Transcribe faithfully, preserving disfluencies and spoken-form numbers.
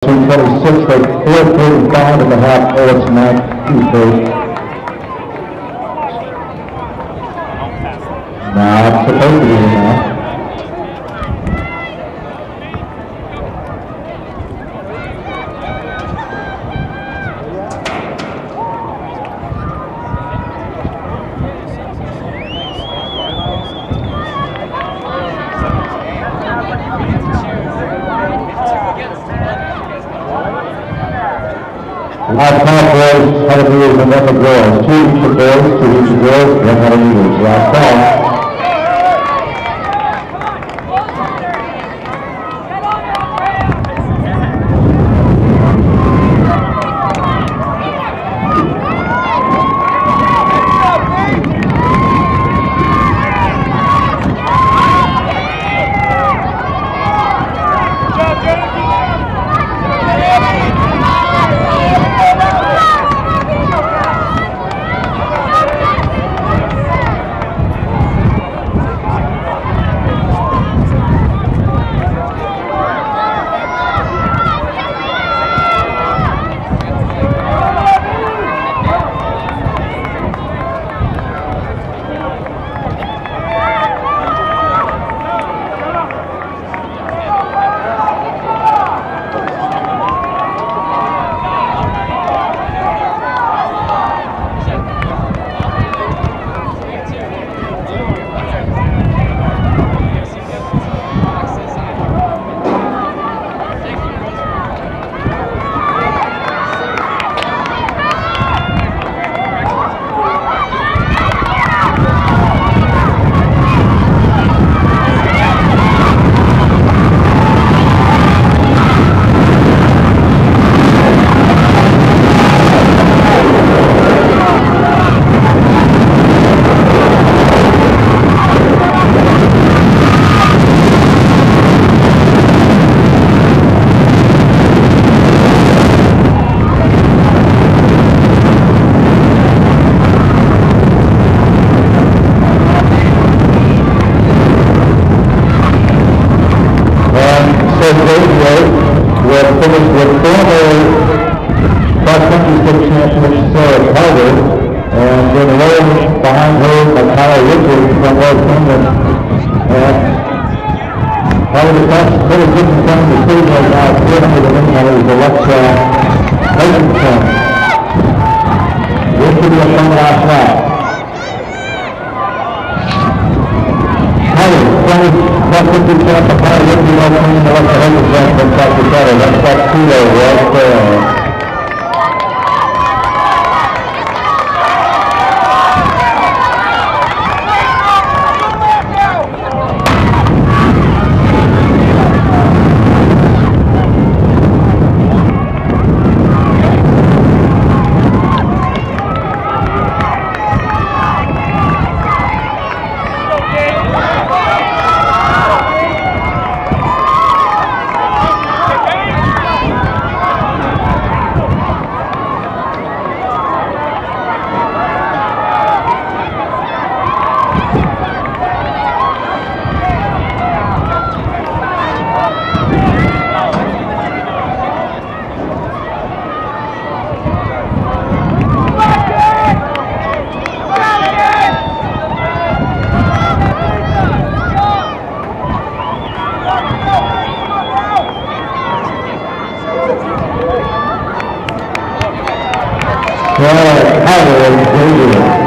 seventeen twenty-six, they four forty-five and a half minutes tonight, two first. Not supposed to be now. Last call boys, Hunter Eagles and Memphis girls. Two each of boys, two each of girls, one Hunter Eagles. Last call. We're finished with former cross-country state champion Sarah Carter, and then alone behind her by Kyle Richards from West England. And probably the best little kid in front of the stage right now, three hundred of them is Alexa Hutchinson. This will be a fun last lap. That's what we got the power of the old team, the Alexa Hutchinson from South Dakota. That's that kilo right there. Well, how